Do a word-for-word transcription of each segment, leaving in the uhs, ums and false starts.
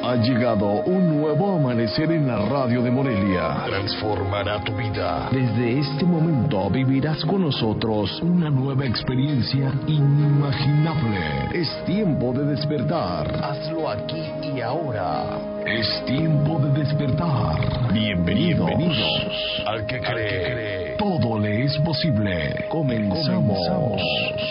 Ha llegado un nuevo amanecer en la radio de Morelia. Transformará tu vida. Desde este momento vivirás con nosotros una nueva experiencia inimaginable. Es tiempo de despertar. Hazlo aquí y ahora. Es tiempo de despertar. Bienvenidos, Bienvenidos al que cree. Al que cree. Todo le es posible. Comenzamos. Comenzamos.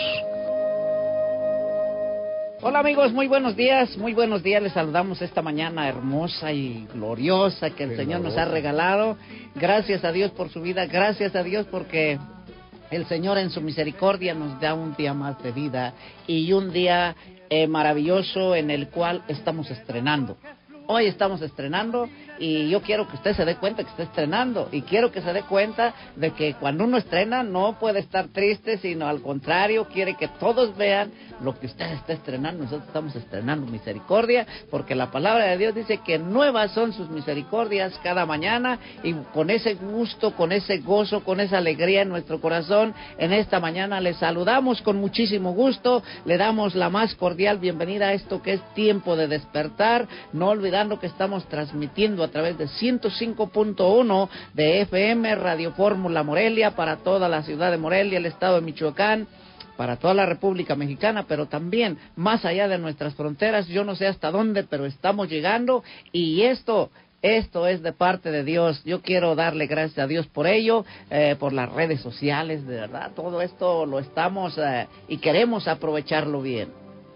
Hola amigos, muy buenos días, muy buenos días, les saludamos esta mañana hermosa y gloriosa que el Señor nos ha regalado. Gracias a Dios por su vida, gracias a Dios porque el Señor en su misericordia nos da un día más de vida y un día eh, maravilloso en el cual estamos estrenando. Hoy estamos estrenando y yo quiero que usted se dé cuenta que está estrenando y quiero que se dé cuenta de que cuando uno estrena no puede estar triste, sino al contrario, quiere que todos vean lo que usted está estrenando. Nosotros estamos estrenando misericordia porque la palabra de Dios dice que nuevas son sus misericordias cada mañana y con ese gusto, con ese gozo, con esa alegría en nuestro corazón, en esta mañana les saludamos con muchísimo gusto, le damos la más cordial bienvenida a esto que es Tiempo de Despertar, no olvidando que estamos transmitiendo a través de ciento cinco punto uno de F M Radio Fórmula Morelia para toda la ciudad de Morelia, el estado de Michoacán, para toda la República Mexicana, pero también más allá de nuestras fronteras, yo no sé hasta dónde, pero estamos llegando y esto... Esto es de parte de Dios. Yo quiero darle gracias a Dios por ello, eh, por las redes sociales, de verdad. Todo esto lo estamos eh, y queremos aprovecharlo bien.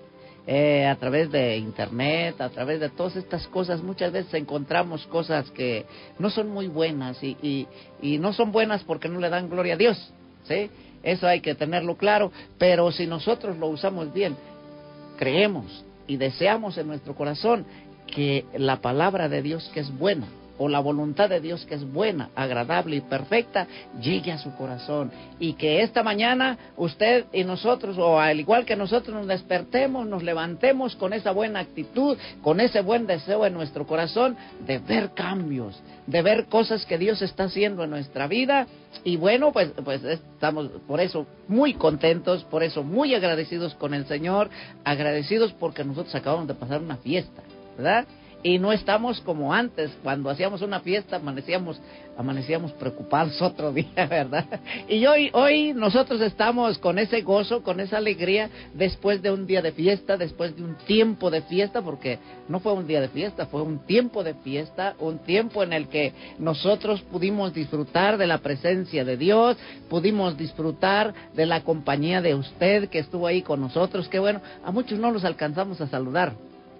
Eh, a través de internet, a través de todas estas cosas, muchas veces encontramos cosas que no son muy buenas y, y, y no son buenas porque no le dan gloria a Dios, ¿sí? Eso hay que tenerlo claro, pero si nosotros lo usamos bien, creemos y deseamos en nuestro corazón que la palabra de Dios que es buena, o la voluntad de Dios que es buena, agradable y perfecta, llegue a su corazón. Y que esta mañana usted y nosotros, o al igual que nosotros, nos despertemos, nos levantemos con esa buena actitud, con ese buen deseo en nuestro corazón de ver cambios, de ver cosas que Dios está haciendo en nuestra vida. Y bueno, pues, pues estamos por eso muy contentos, por eso muy agradecidos con el Señor, agradecidos porque nosotros acabamos de pasar una fiesta, ¿verdad? Y no estamos como antes, cuando hacíamos una fiesta amanecíamos amanecíamos preocupados otro día, ¿verdad? Y hoy hoy nosotros estamos con ese gozo, con esa alegría, después de un día de fiesta, después de un tiempo de fiesta, porque no fue un día de fiesta, fue un tiempo de fiesta, un tiempo en el que nosotros pudimos disfrutar de la presencia de Dios, pudimos disfrutar de la compañía de usted que estuvo ahí con nosotros, que bueno, a muchos no los alcanzamos a saludar,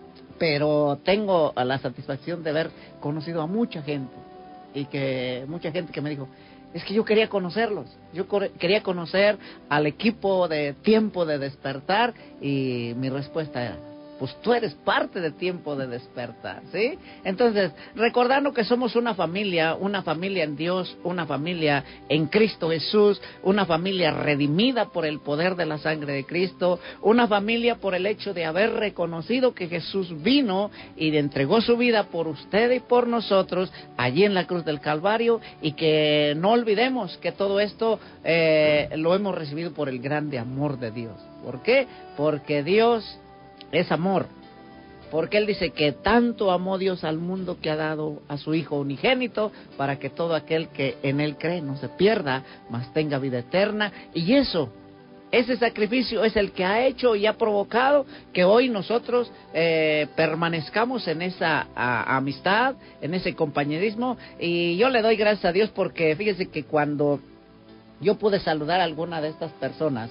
pero tengo la satisfacción de haber conocido a mucha gente y que mucha gente que me dijo, es que yo quería conocerlos, yo quería conocer al equipo de Tiempo de Despertar y mi respuesta era, pues tú eres parte de Tiempo de Despertar, ¿sí? Entonces, recordando que somos una familia, una familia en Dios, una familia en Cristo Jesús, una familia redimida por el poder de la sangre de Cristo, una familia por el hecho de haber reconocido que Jesús vino y entregó su vida por usted y por nosotros allí en la cruz del Calvario, y que no olvidemos que todo esto eh, lo hemos recibido por el grande amor de Dios. ¿Por qué? Porque Dios es amor, porque Él dice que tanto amó Dios al mundo que ha dado a su Hijo unigénito para que todo aquel que en Él cree no se pierda, mas tenga vida eterna. Y eso, ese sacrificio es el que ha hecho y ha provocado que hoy nosotros eh, permanezcamos en esa a, amistad, en ese compañerismo. Y yo le doy gracias a Dios porque fíjese que cuando yo pude saludar a alguna de estas personas,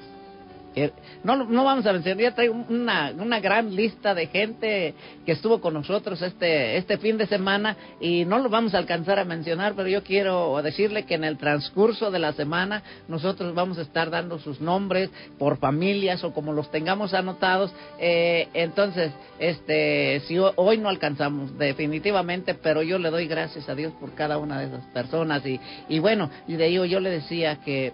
No, no vamos a mencionar, ya traigo una, una gran lista de gente que estuvo con nosotros este, este fin de semana y no lo vamos a alcanzar a mencionar, pero yo quiero decirle que en el transcurso de la semana nosotros vamos a estar dando sus nombres por familias o como los tengamos anotados. Eh, entonces, este, si hoy no alcanzamos definitivamente, pero yo le doy gracias a Dios por cada una de esas personas y, y bueno, y de ello yo le decía que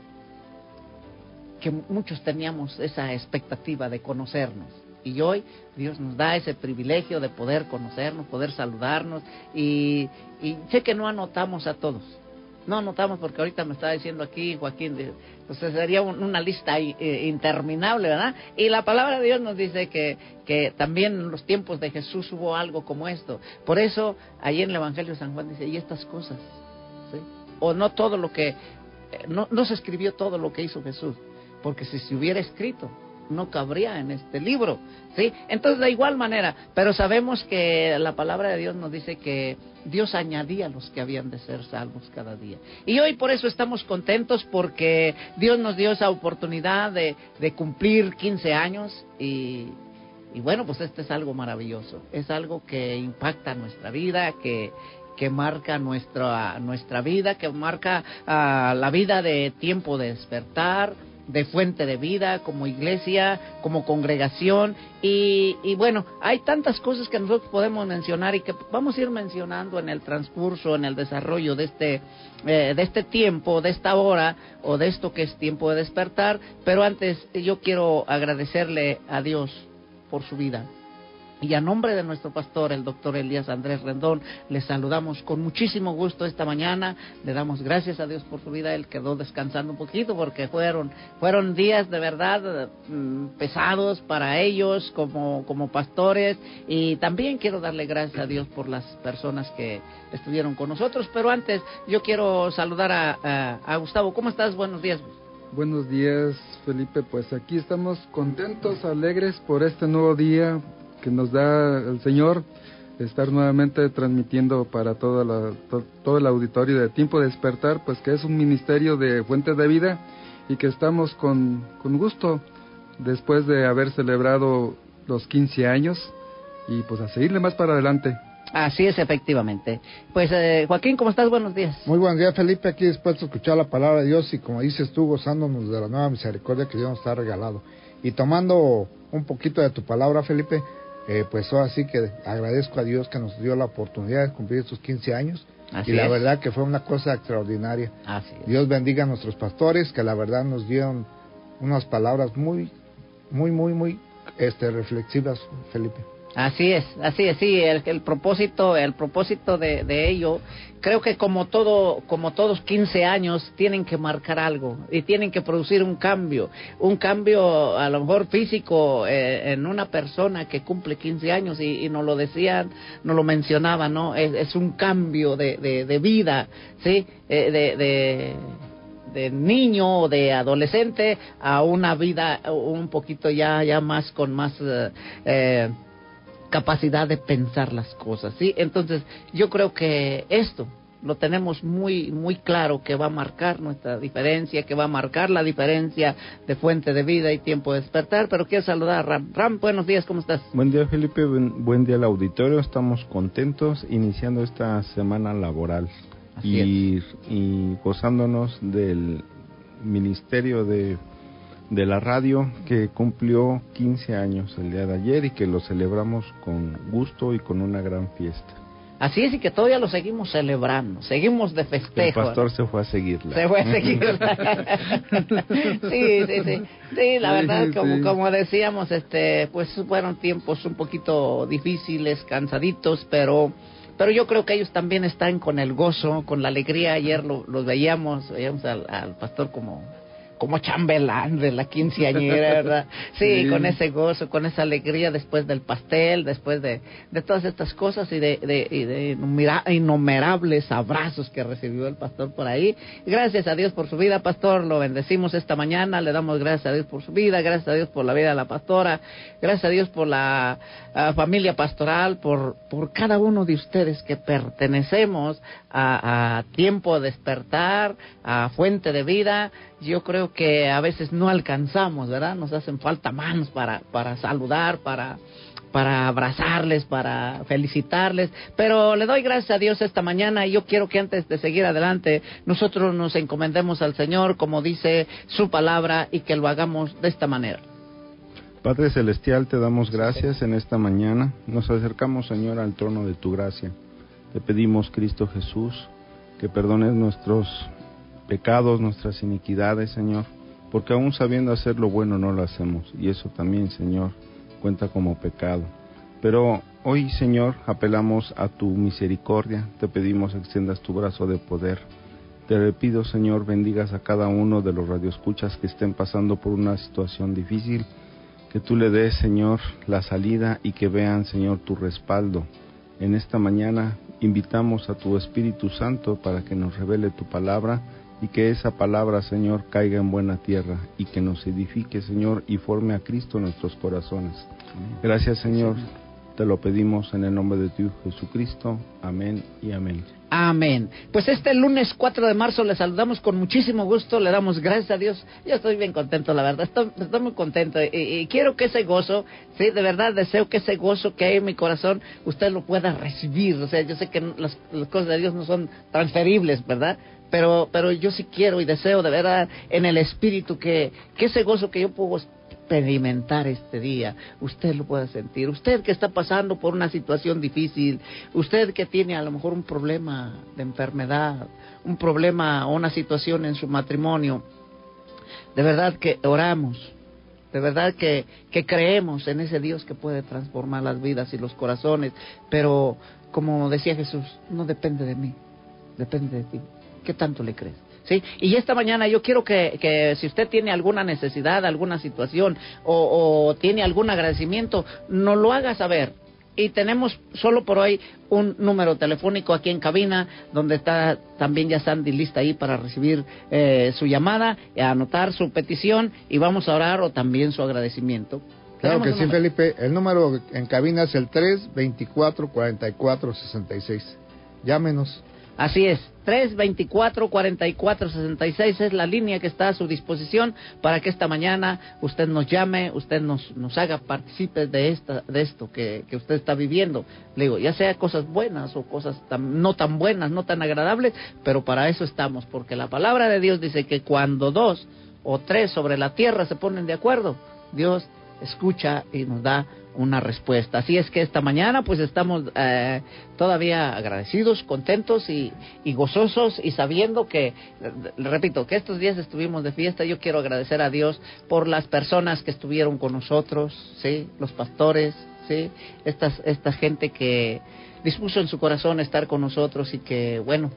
que muchos teníamos esa expectativa de conocernos y hoy Dios nos da ese privilegio de poder conocernos, poder saludarnos y, y sé que no anotamos a todos, No anotamos porque ahorita me está diciendo aquí Joaquín, de, pues sería un, una lista eh, interminable, ¿verdad? Y la palabra de Dios nos dice que, que también en los tiempos de Jesús hubo algo como esto. Por eso, ahí en el Evangelio de San Juan dice, y estas cosas, ¿sí? O no todo lo que, no, no se escribió todo lo que hizo Jesús, porque si se hubiera escrito, no cabría en este libro, ¿sí? Entonces, de igual manera, pero sabemos que la palabra de Dios nos dice que Dios añadía a los que habían de ser salvos cada día. Y hoy por eso estamos contentos, porque Dios nos dio esa oportunidad de, de cumplir quince años y, y bueno, pues este es algo maravilloso, es algo que impacta nuestra vida, que que marca nuestra nuestra vida, que marca uh, la vida de Tiempo de Despertar, de Fuente de Vida, como iglesia, como congregación, y, y bueno, hay tantas cosas que nosotros podemos mencionar y que vamos a ir mencionando en el transcurso, en el desarrollo de este, eh, de este tiempo, de esta hora, o de esto que es Tiempo de Despertar, pero antes yo quiero agradecerle a Dios por su vida. Y a nombre de nuestro pastor, el doctor Elías Andrés Rendón, les saludamos con muchísimo gusto esta mañana. Le damos gracias a Dios por su vida. Él quedó descansando un poquito porque fueron fueron días de verdad mmm, pesados para ellos como, como pastores. Y también quiero darle gracias a Dios por las personas que estuvieron con nosotros. Pero antes yo quiero saludar a, a, a Gustavo. ¿Cómo estás? Buenos días. Buenos días, Felipe. Pues aquí estamos contentos, alegres por este nuevo día que nos da el Señor, estar nuevamente transmitiendo para toda la, to, todo el auditorio de Tiempo de Despertar, pues que es un ministerio de Fuente de Vida, y que estamos con, con gusto después de haber celebrado los quince años, y pues a seguirle más para adelante. Así es, efectivamente. Pues eh, Joaquín, ¿cómo estás? Buenos días. Muy buenos días, Felipe, aquí dispuesto a escuchar la palabra de Dios, y como dices tú, gozándonos de la nueva misericordia que Dios nos ha regalado. Y tomando un poquito de tu palabra, Felipe, Eh, pues ahora sí que agradezco a Dios que nos dio la oportunidad de cumplir estos quince años. Así y la es. verdad que fue una cosa extraordinaria. Así es. Dios bendiga a nuestros pastores, que la verdad nos dieron unas palabras muy, muy, muy, muy este, reflexivas, Felipe. Así es, así es, sí, el, el propósito, el propósito de, de ello, creo que como todo, como todos quince años tienen que marcar algo y tienen que producir un cambio, un cambio a lo mejor físico eh, en una persona que cumple quince años y, y nos lo decían, nos lo mencionaban, ¿no? Es, es un cambio de, de, de vida, ¿sí? Eh, de, de de niño o de adolescente a una vida un poquito ya, ya más con más eh, eh, capacidad de pensar las cosas, ¿sí? Entonces, yo creo que esto lo tenemos muy muy claro, que va a marcar nuestra diferencia, que va a marcar la diferencia de Fuente de Vida y Tiempo de Despertar. Pero quiero saludar a Ram. Ram, buenos días, ¿cómo estás? Buen día, Felipe, buen, buen día al auditorio. Estamos contentos iniciando esta semana laboral y, y gozándonos del ministerio de de la radio, que cumplió quince años el día de ayer y que lo celebramos con gusto y con una gran fiesta. Así es, y que todavía lo seguimos celebrando, seguimos de festejo. El pastor, ¿no?, se fue a seguirla. Se fue a seguirla. sí, sí, sí, sí, la verdad, sí, como, sí. como decíamos, este, pues fueron tiempos un poquito difíciles, cansaditos, pero... Pero yo creo que ellos también están con el gozo, con la alegría. Ayer lo, los veíamos, veíamos al, al pastor como... como chambelán de la quinceañera, ¿verdad? Sí, sí, con ese gozo, con esa alegría después del pastel, después de, de todas estas cosas y de, de, y de innumerables abrazos que recibió el pastor por ahí. Gracias a Dios por su vida, pastor, lo bendecimos esta mañana, le damos gracias a Dios por su vida, gracias a Dios por la vida de la pastora, gracias a Dios por la uh, familia pastoral, por, por cada uno de ustedes que pertenecemos a, a Tiempo de Despertar, a Fuente de Vida. Yo creo que a veces no alcanzamos, ¿verdad? Nos hacen falta manos para para saludar, para para abrazarles, para felicitarles, pero le doy gracias a Dios esta mañana, y yo quiero que antes de seguir adelante nosotros nos encomendemos al Señor como dice su palabra, y que lo hagamos de esta manera. Padre Celestial, te damos gracias en esta mañana. Nos acercamos, Señor, al trono de tu gracia. Te pedimos, Cristo Jesús, que perdones nuestros pecados, nuestras iniquidades, Señor, porque aún sabiendo hacer lo bueno no lo hacemos, y eso también, Señor, cuenta como pecado. Pero hoy, Señor, apelamos a tu misericordia, te pedimos extiendas tu brazo de poder Te pido, Señor, bendigas a cada uno de los radioescuchas que estén pasando por una situación difícil, que tú le des, Señor, la salida y que vean, Señor, tu respaldo. En esta mañana invitamos a tu Espíritu Santo para que nos revele tu palabra y que esa palabra, Señor, caiga en buena tierra y que nos edifique, Señor, y forme a Cristo en nuestros corazones. Gracias, Señor. Te lo pedimos en el nombre de tu Hijo Jesucristo. Amén y amén. Amén. Pues este lunes cuatro de marzo le saludamos con muchísimo gusto, le damos gracias a Dios. Yo estoy bien contento, la verdad, estoy, estoy muy contento y, y quiero que ese gozo, sí, de verdad deseo que ese gozo que hay en mi corazón usted lo pueda recibir. O sea, yo sé que las, las cosas de Dios no son transferibles, ¿verdad? Pero, pero yo sí quiero y deseo de verdad en el Espíritu que, que ese gozo que yo puedo experimentar este día, usted lo pueda sentir. Usted que está pasando por una situación difícil, usted que tiene a lo mejor un problema de enfermedad, un problema o una situación en su matrimonio, de verdad que oramos, de verdad que, que creemos en ese Dios que puede transformar las vidas y los corazones, pero como decía Jesús, no depende de mí, depende de ti. ¿Qué tanto le crees? ¿Sí? Y esta mañana yo quiero que, que si usted tiene alguna necesidad, alguna situación o, o tiene algún agradecimiento, nos lo haga saber. Y tenemos solo por hoy un número telefónico aquí en cabina, donde está también ya Sandy lista ahí para recibir eh, su llamada, anotar su petición y vamos a orar o también su agradecimiento. Claro que sí, número? Felipe. El número en cabina es el tres veinticuatro, cuarenta y cuatro, sesenta y seis. Llámenos. Así es, tres veinticuatro, cuarenta y cuatro, sesenta y seis es la línea que está a su disposición para que esta mañana usted nos llame, usted nos nos haga partícipes de esta de esto que, que usted está viviendo. Le digo, ya sea cosas buenas o cosas tan, no tan buenas, no tan agradables, pero para eso estamos, porque la palabra de Dios dice que cuando dos o tres sobre la tierra se ponen de acuerdo, Dios escucha y nos da una respuesta. Así es que esta mañana pues estamos eh, todavía agradecidos, contentos y, y gozosos y sabiendo que, le repito, que estos días estuvimos de fiesta. Yo quiero agradecer a Dios por las personas que estuvieron con nosotros, sí, los pastores, sí, estas, esta gente que dispuso en su corazón estar con nosotros y que, bueno,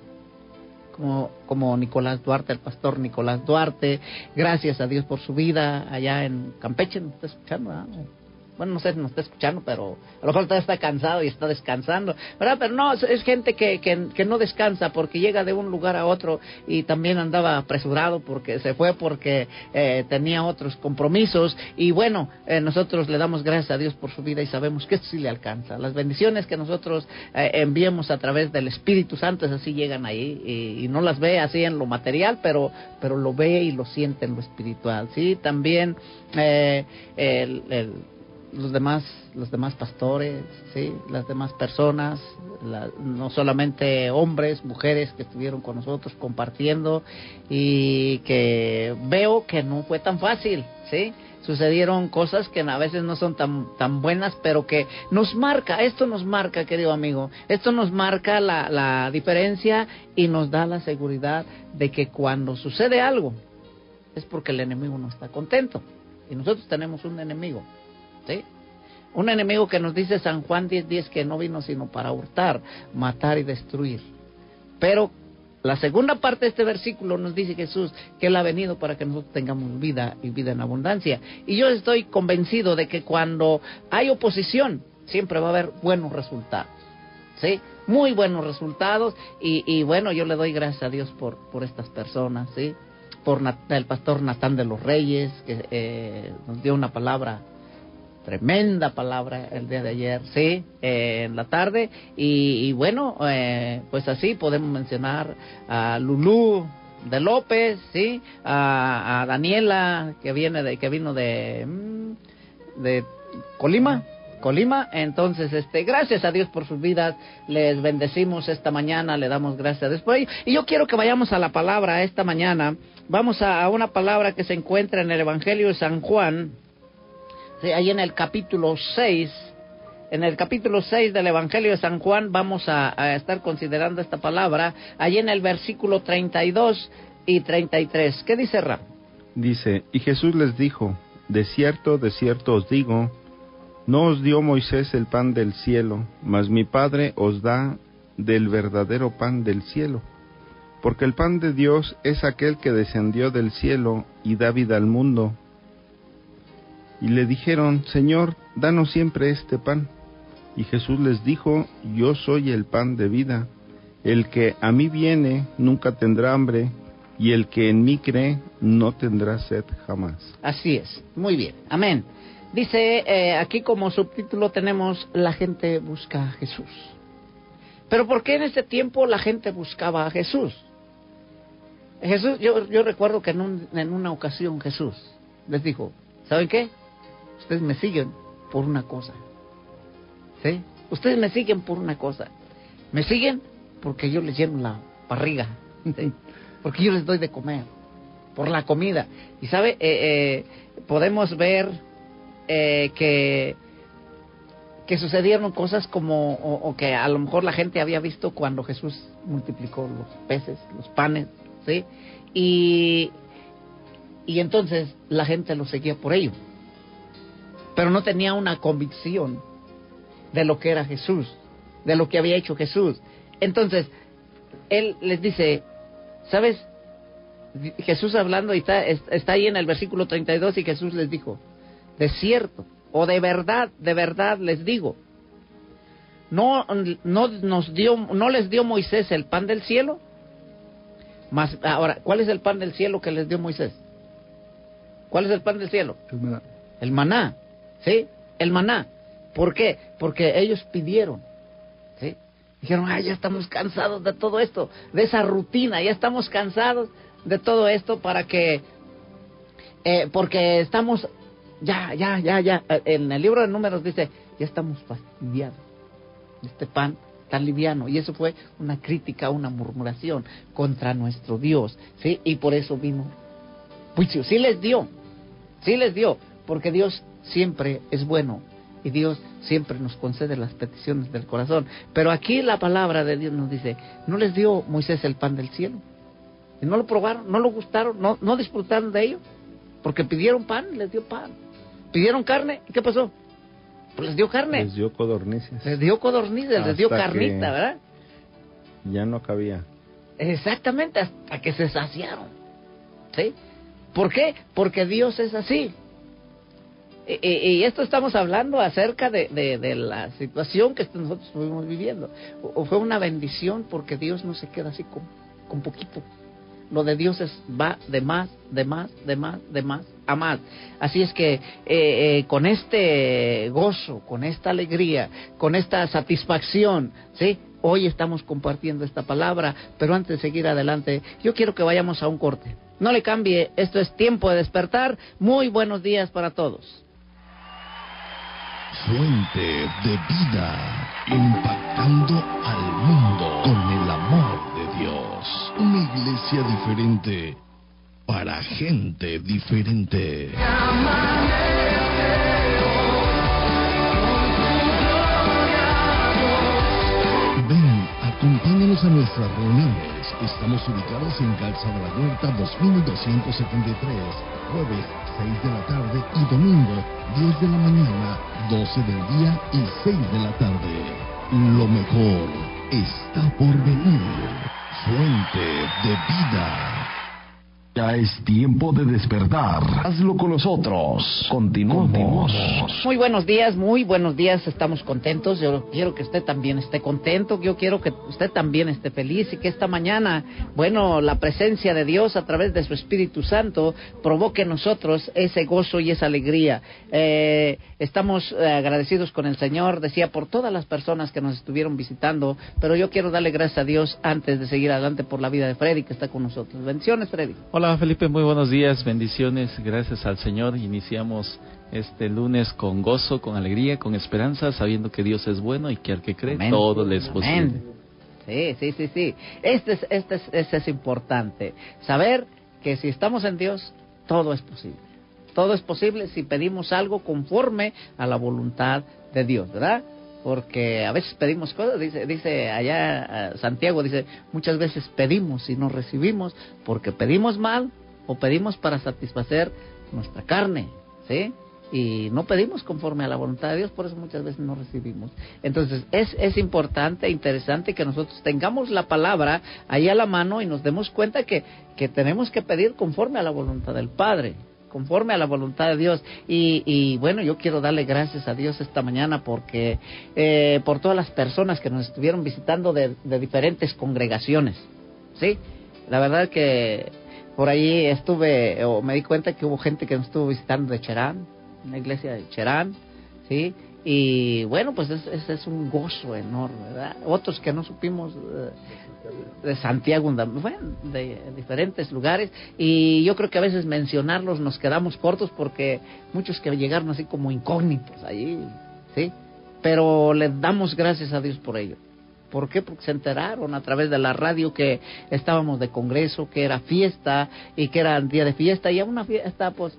Como, como Nicolás Duarte, el pastor Nicolás Duarte, gracias a Dios por su vida allá en Campeche. ¿Nos está escuchando? ¿Ah? Bueno, no sé si nos está escuchando, pero a lo mejor todavía está cansado y está descansando, ¿verdad? Pero no, es, es gente que, que, que no descansa porque llega de un lugar a otro y también andaba apresurado porque se fue porque eh, tenía otros compromisos. Y bueno, eh, nosotros le damos gracias a Dios por su vida y sabemos que esto sí le alcanza. Las bendiciones que nosotros eh, enviemos a través del Espíritu Santo, esas sí llegan ahí y, y no las ve así en lo material, pero, pero lo ve y lo siente en lo espiritual, ¿sí? También eh, el... el los demás los demás pastores, sí, las demás personas, la, no solamente hombres, mujeres que estuvieron con nosotros compartiendo y que veo que no fue tan fácil, sí, sucedieron cosas que a veces no son tan tan buenas, pero que nos marca, esto nos marca, querido amigo, esto nos marca la, la diferencia y nos da la seguridad de que cuando sucede algo es porque el enemigo no está contento y nosotros tenemos un enemigo. ¿Sí? Un enemigo que nos dice San Juan diez diez que no vino sino para hurtar, matar y destruir. Pero la segunda parte de este versículo nos dice Jesús que Él ha venido para que nosotros tengamos vida y vida en abundancia. Y yo estoy convencido de que cuando hay oposición siempre va a haber buenos resultados, ¿sí? Muy buenos resultados y, y bueno, yo le doy gracias a Dios por, por estas personas, ¿sí? Por Nat- el pastor Natán de los Reyes que eh, nos dio una palabra, tremenda palabra el día de ayer, sí, eh, en la tarde, y, y bueno, eh, pues así podemos mencionar a Lulú de López, sí, a, a Daniela que viene de, que vino de, de Colima, Colima, entonces, este, gracias a Dios por sus vidas, les bendecimos esta mañana, le damos gracias a Dios por ello, y yo quiero que vayamos a la palabra esta mañana, vamos a, a una palabra que se encuentra en el Evangelio de San Juan. Sí, ahí en el capítulo seis, en el capítulo seis del Evangelio de San Juan vamos a, a estar considerando esta palabra, ahí en el versículo treinta y dos y treinta y tres. ¿Qué dice Ram? Dice, y Jesús les dijo, de cierto, de cierto os digo, no os dio Moisés el pan del cielo, mas mi Padre os da del verdadero pan del cielo. porque el pan de Dios es aquel que descendió del cielo y da vida al mundo. Y le dijeron, Señor, danos siempre este pan. Y Jesús les dijo, yo soy el pan de vida. El que a mí viene nunca tendrá hambre, y el que en mí cree no tendrá sed jamás. Así es, muy bien, amén. Dice, eh, aquí como subtítulo tenemos, la gente busca a Jesús. Pero ¿por qué en ese tiempo la gente buscaba a Jesús? Jesús, yo, yo recuerdo que en, un, en una ocasión Jesús les dijo, ¿saben qué? Ustedes me siguen por una cosa, ¿sí? Ustedes me siguen por una cosa. Me siguen porque yo les lleno la barriga, ¿sí? Porque yo les doy de comer, por la comida. Y sabe, eh, eh, podemos ver eh, que que sucedieron cosas como, o, o que a lo mejor la gente había visto cuando Jesús multiplicó los peces, los panes, ¿sí? Y, y entonces la gente lo seguía por ello. Pero no tenía una convicción de lo que era Jesús, de lo que había hecho Jesús. Entonces, Él les dice, ¿sabes? Jesús hablando, y está, está ahí en el versículo treinta y dos, y Jesús les dijo, de cierto, o de verdad, de verdad les digo, no, no nos dio, no les dio Moisés el pan del cielo. Mas, ahora, ¿cuál es el pan del cielo que les dio Moisés? ¿Cuál es el pan del cielo? El maná. El maná, ¿sí? El maná. ¿Por qué? Porque ellos pidieron, ¿sí? Dijeron, ay, ya estamos cansados de todo esto, de esa rutina, ya estamos cansados de todo esto para que, eh, porque estamos, ya, ya, ya, ya, en el libro de Números dice, ya estamos fastidiados de este pan tan liviano, y eso fue una crítica, una murmuración contra nuestro Dios, ¿sí? Y por eso vino juicio. Sí les dio, sí les dio, porque Dios siempre es bueno, y Dios siempre nos concede las peticiones del corazón. Pero aquí la palabra de Dios nos dice, ¿no les dio Moisés el pan del cielo? ¿Y no lo probaron? ¿No lo gustaron? ¿No, no disfrutaron de ello? Porque pidieron pan, les dio pan. ¿Pidieron carne? ¿Y qué pasó? Pues les dio carne. Les dio codornices. Les dio codornices, les dio carnita, ¿verdad? Ya no cabía. Exactamente, hasta que se saciaron, ¿sí? ¿Por qué? Porque Dios es así. Y, y, y esto estamos hablando acerca de, de, de la situación que nosotros estuvimos viviendo. O, o fue una bendición, porque Dios no se queda así con, con poquito. Lo de Dios es, va de más, de más, de más, de más a más. Así es que eh, eh, con este gozo, con esta alegría, con esta satisfacción, ¿sí? Hoy estamos compartiendo esta palabra, pero antes de seguir adelante, yo quiero que vayamos a un corte. No le cambie, esto es Tiempo de Despertar. Muy buenos días para todos. Fuente de vida, impactando al mundo con el amor de Dios. Una iglesia diferente para gente diferente. Ven, acompáñanos a nuestras reuniones. Estamos ubicados en Calzada La Huerta dos mil doscientos setenta y tres, jueves seis de la tarde y domingo diez de la mañana, doce del día y seis de la tarde. Lo mejor está por venir. Fuente de vida. Ya es tiempo de despertar. Hazlo con nosotros. Continuamos. Muy buenos días, muy buenos días. Estamos contentos. Yo quiero que usted también esté contento. Yo quiero que usted también esté feliz, y que esta mañana, bueno, la presencia de Dios a través de su Espíritu Santo provoque en nosotros ese gozo y esa alegría. Eh, estamos eh, agradecidos con el Señor, decía, por todas las personas que nos estuvieron visitando, pero yo quiero darle gracias a Dios antes de seguir adelante por la vida de Freddy, que está con nosotros. Bendiciones, Freddy. Hola Felipe, muy buenos días, bendiciones, gracias al Señor. Iniciamos este lunes con gozo, con alegría, con esperanza, sabiendo que Dios es bueno y que al que cree Amén. Todo le es posible. Amén. Sí, sí, sí, sí. Este es, este es, este es importante, saber que si estamos en Dios, todo es posible. Todo es posible si pedimos algo conforme a la voluntad de Dios, ¿verdad? Porque a veces pedimos cosas, dice, dice allá Santiago, dice, muchas veces pedimos y no recibimos porque pedimos mal o pedimos para satisfacer nuestra carne, ¿sí? y no pedimos conforme a la voluntad de Dios, por eso muchas veces no recibimos. Entonces es, es importante, interesante que nosotros tengamos la palabra ahí a la mano y nos demos cuenta que, que tenemos que pedir conforme a la voluntad del Padre, conforme a la voluntad de Dios. Y, y bueno, yo quiero darle gracias a Dios esta mañana porque eh, por todas las personas que nos estuvieron visitando de, de diferentes congregaciones, ¿sí? La verdad que por ahí estuve, o me di cuenta que hubo gente que nos estuvo visitando de Cherán, una iglesia de Cherán, ¿sí? Y bueno, pues ese es, es un gozo enorme, ¿verdad? Otros que no supimos eh, de Santiago, bueno, de diferentes lugares, y yo creo que a veces mencionarlos nos quedamos cortos porque muchos que llegaron así como incógnitos allí, ¿sí? Pero le damos gracias a Dios por ello. ¿Por qué? Porque se enteraron a través de la radio que estábamos de congreso, que era fiesta y que era día de fiesta, y a una fiesta, pues,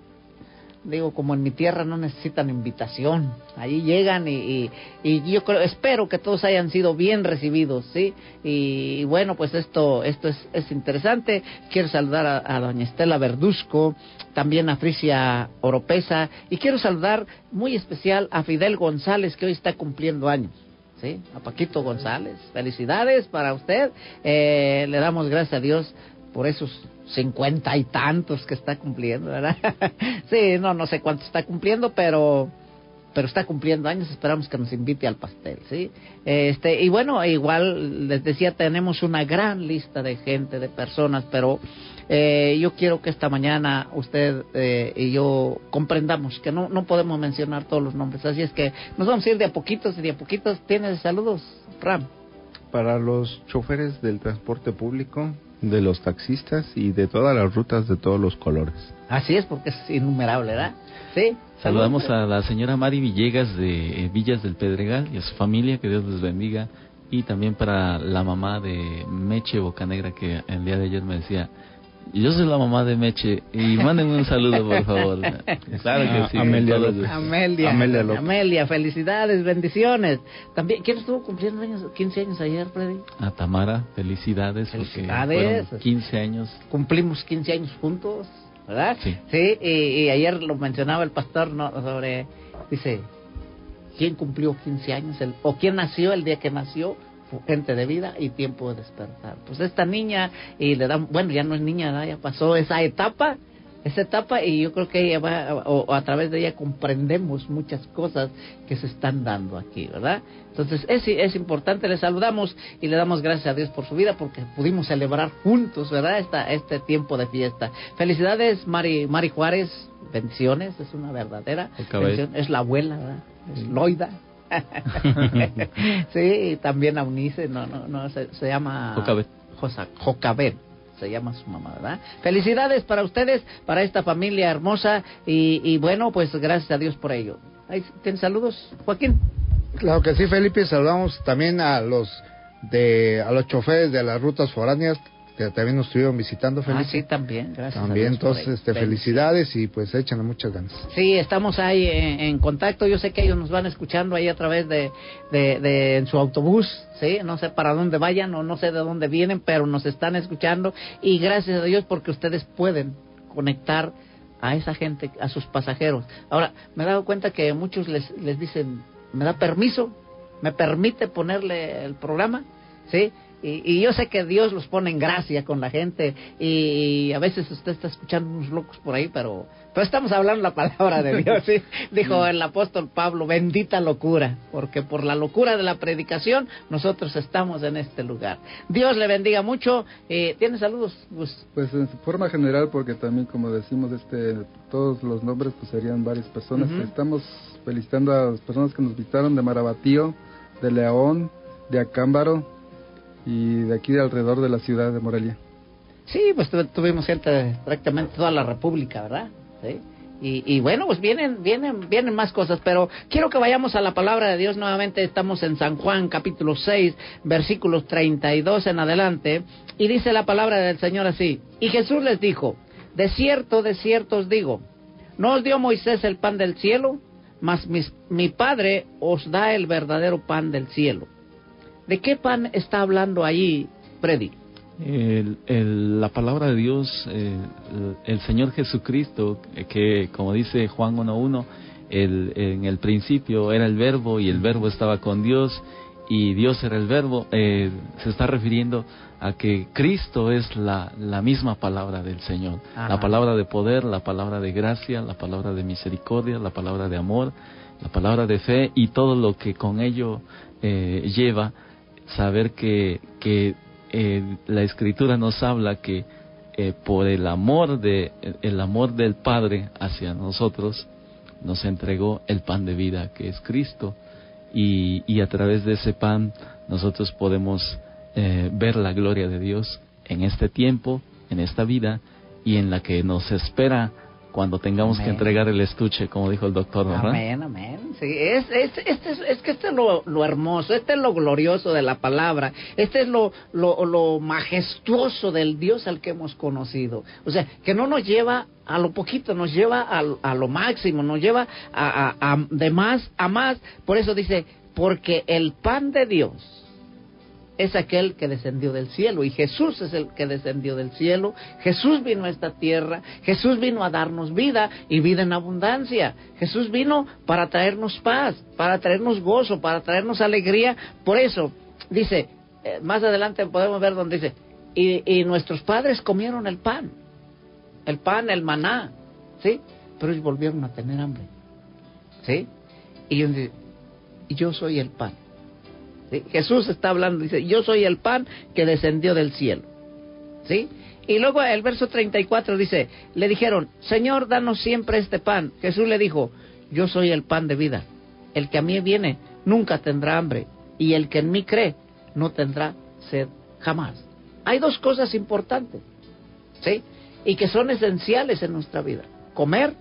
digo, como en mi tierra no necesitan invitación, ahí llegan y, y, y yo creo, espero que todos hayan sido bien recibidos, ¿sí? Y, y bueno, pues esto esto es, es interesante. Quiero saludar a, a doña Estela Verduzco, también a Frisia Oropesa, y quiero saludar muy especial a Fidel González, que hoy está cumpliendo años. Sí, a Paquito González, felicidades para usted, eh, le damos gracias a Dios por esos cincuenta y tantos que está cumpliendo, ¿verdad? Sí, no, no sé cuánto está cumpliendo, pero pero está cumpliendo años, esperamos que nos invite al pastel, ¿sí? Este, y bueno, igual les decía, tenemos una gran lista de gente, de personas, pero eh, yo quiero que esta mañana usted eh, y yo comprendamos que no, no podemos mencionar todos los nombres, así es que nos vamos a ir de a poquitos y de a poquitos. ¿Tienes saludos, Ram? Para los choferes del transporte público, de los taxistas y de todas las rutas de todos los colores. Así es, porque es innumerable, ¿verdad? Sí. Saludamos a la señora Mari Villegas de eh, Villas del Pedregal y a su familia, que Dios les bendiga. Y también para la mamá de Meche Bocanegra, que el día de ayer me decía, yo soy la mamá de Meche, y mándenme un saludo, por favor. Claro que sí. Amelia, Amelia, Amelia, Amelia, felicidades, bendiciones. También, ¿quién estuvo cumpliendo años, quince años ayer, Freddy? A Tamara, felicidades, felicidades. Porque quince años. Cumplimos quince años juntos, ¿verdad? Sí. Sí, y, y ayer lo mencionaba el pastor, ¿no? Sobre, dice, ¿quién cumplió quince años? El, ¿O quién nació el día que nació? Gente de vida y tiempo de despertar. Pues esta niña, y le dan, bueno, ya no es niña, ¿verdad? Ya pasó esa etapa, esa etapa, y yo creo que ella va, o, o a través de ella comprendemos muchas cosas que se están dando aquí, ¿verdad? Entonces es, es importante, le saludamos y le damos gracias a Dios por su vida, porque pudimos celebrar juntos, ¿verdad? Esta, este tiempo de fiesta. Felicidades, Mari, Mari Juárez, bendiciones, es una verdadera bendición, es la abuela, ¿verdad? Es Loida. Sí, también a Unice, no, no, no, se, se llama Jocabet. Josa, Jocabet, se llama su mamá, ¿verdad? Felicidades para ustedes, para esta familia hermosa, y, y bueno, pues gracias a Dios por ello. ¿Tienes saludos, Joaquín? Claro que sí, Felipe, saludamos también a los de a los choferes de las rutas foráneas que también nos estuvieron visitando, Felipe. Ah, sí, también, gracias también, a Dios. Entonces, este, felicidades y pues échenle muchas ganas. Sí, estamos ahí en, en contacto, yo sé que ellos nos van escuchando ahí a través de, de, de en su autobús, sí, no sé para dónde vayan o no sé de dónde vienen, pero nos están escuchando, y gracias a Dios porque ustedes pueden conectar a esa gente, a sus pasajeros. Ahora, me he dado cuenta que muchos les, les dicen, ¿me da permiso? ¿Me permite ponerle el programa? ¿Sí? Y, y yo sé que Dios los pone en gracia con la gente, y, y a veces usted está escuchando unos locos por ahí, pero pero estamos hablando la palabra de Dios, ¿sí? Dijo el apóstol Pablo, bendita locura, porque por la locura de la predicación nosotros estamos en este lugar. Dios le bendiga mucho. Eh, ¿Tiene saludos, Gus? Pues en forma general, porque también como decimos, este todos los nombres pues serían varias personas. Uh-huh. Estamos felicitando a las personas que nos visitaron de Marabatío, de León, de Acámbaro, y de aquí de alrededor de la ciudad de Morelia. Sí, pues tu, tuvimos gente prácticamente toda la República, ¿verdad? Sí. Y, y bueno, pues vienen, vienen, vienen más cosas, pero quiero que vayamos a la palabra de Dios nuevamente. Estamos en San Juan, capítulo seis, versículos treinta y dos en adelante, y dice la palabra del Señor así: y Jesús les dijo, de cierto, de cierto os digo, no os dio Moisés el pan del cielo, mas mis, mi Padre os da el verdadero pan del cielo. ¿De qué pan está hablando ahí, Freddy? El, el, la palabra de Dios, eh, el, el Señor Jesucristo, que como dice Juan uno uno, el, en el principio era el verbo y el verbo estaba con Dios y Dios era el verbo, eh, se está refiriendo a que Cristo es la, la misma palabra del Señor. Ajá. La palabra de poder, la palabra de gracia, la palabra de misericordia, la palabra de amor, la palabra de fe y todo lo que con ello eh, lleva saber que, que eh, la Escritura nos habla que eh, por el amor de el amor del Padre hacia nosotros nos entregó el pan de vida que es Cristo y, y a través de ese pan nosotros podemos Eh, ver la gloria de Dios en este tiempo, en esta vida y en la que nos espera cuando tengamos amén. Que entregar el estuche, como dijo el doctor, ¿verdad? Amén, amén. Sí, es, es, este es, es que este es lo, lo hermoso, este es lo glorioso de la palabra, este es lo, lo, lo majestuoso del Dios al que hemos conocido. O sea, que no nos lleva a lo poquito, nos lleva a, a lo máximo, nos lleva a, a, a de más a más. Por eso dice, porque el pan de Dios es aquel que descendió del cielo, y Jesús es el que descendió del cielo. Jesús vino a esta tierra, Jesús vino a darnos vida, y vida en abundancia. Jesús vino para traernos paz, para traernos gozo, para traernos alegría. Por eso, dice, eh, más adelante podemos ver donde dice, y, y nuestros padres comieron el pan, el pan, el maná, ¿sí? Pero ellos volvieron a tener hambre, ¿sí? Y, y yo soy el pan. ¿Sí? Jesús está hablando, dice, yo soy el pan que descendió del cielo, ¿sí? Y luego el verso treinta y cuatro dice, le dijeron, Señor, danos siempre este pan. Jesús le dijo, yo soy el pan de vida, el que a mí viene nunca tendrá hambre, y el que en mí cree no tendrá sed jamás. Hay dos cosas importantes, ¿sí? Y que son esenciales en nuestra vida, comer,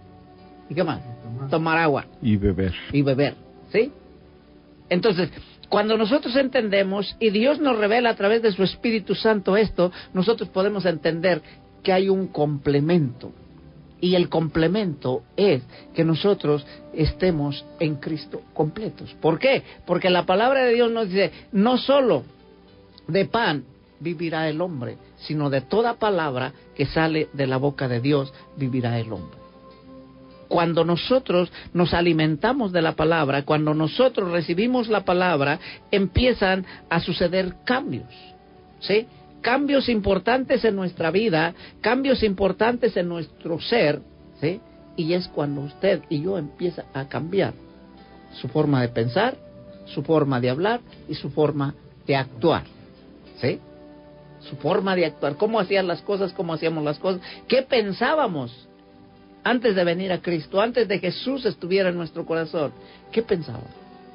¿y qué más? Tomar agua. Y beber. Y beber, ¿sí? Entonces, cuando nosotros entendemos y Dios nos revela a través de su Espíritu Santo esto, nosotros podemos entender que hay un complemento. Y el complemento es que nosotros estemos en Cristo completos. ¿Por qué? Porque la palabra de Dios nos dice, no solo de pan vivirá el hombre, sino de toda palabra que sale de la boca de Dios vivirá el hombre. Cuando nosotros nos alimentamos de la palabra, cuando nosotros recibimos la palabra, empiezan a suceder cambios, ¿sí? Cambios importantes en nuestra vida, cambios importantes en nuestro ser, ¿sí? Y es cuando usted y yo empieza a cambiar su forma de pensar, su forma de hablar y su forma de actuar, ¿sí? Su forma de actuar, cómo hacían las cosas, cómo hacíamos las cosas, qué pensábamos antes de venir a Cristo, antes de Jesús estuviera en nuestro corazón. ¿Qué pensábamos?